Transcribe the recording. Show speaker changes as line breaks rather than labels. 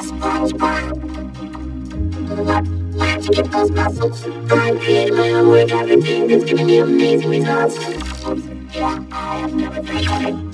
Learn to get those muscles. I'm creating my own work every day that's giving me amazing results. Yeah, I have never forgotten.